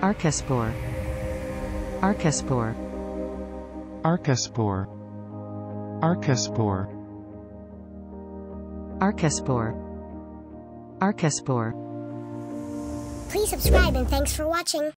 archespore, archespore, archespore, archespore, archespore, archespore. Please subscribe and thanks for watching.